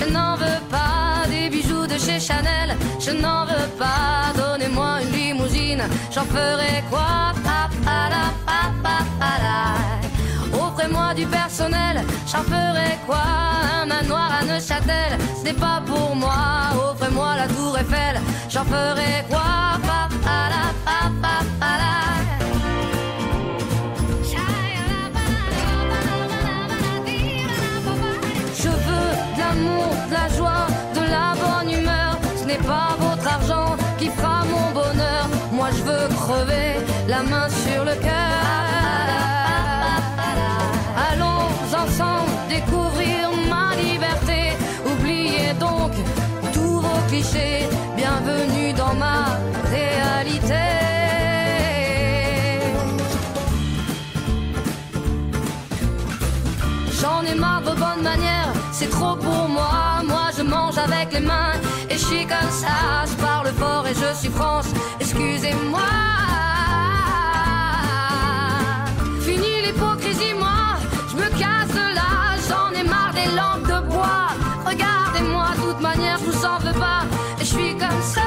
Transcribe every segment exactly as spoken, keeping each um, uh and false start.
n'en veux pas des bijoux de chez Chanel, je n'en veux pas. Donnez-moi une limousine, j'en ferai quoi? Pa, pa, la, pa, pa, pa, la. Offrez-moi du personnel, j'en ferai quoi? Un manoir à Neuchâtel, ce n'est pas pour moi. Offrez-moi la tour Eiffel, j'en ferai quoi? Pa, pa, la, pa, pa, pa, la. Je veux de l'amour, de la joie, de la bonne humeur. Ce n'est pas votre argent qui fera mon bonheur. Moi je veux crever la main sur le cœur. Allons ensemble découvrir ma liberté. Oubliez donc tous vos clichés. Bienvenue dans ma réalité. J'en ai marre de vos bonnes manières, c'est trop pour moi. Moi je mange avec les mains et je suis comme ça. Je parle fort et je suis France, excusez-moi. Fini l'hypocrisie, moi, je me casse de là. J'en ai marre des lampes de bois. Regardez-moi, de toute manière je vous en veux pas. Et je suis comme ça.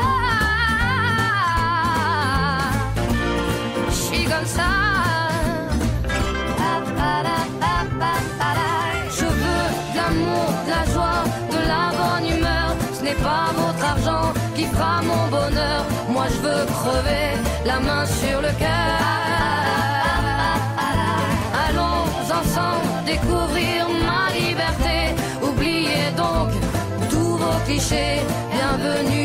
Je suis comme ça. Je veux de l'amour, de la joie, de la bonne humeur. Ce n'est pas votre argent qui fera mon bonheur. Moi je veux crever la main sur le cœur. Allons ensemble découvrir ma liberté. Oubliez donc tous vos clichés. Bienvenue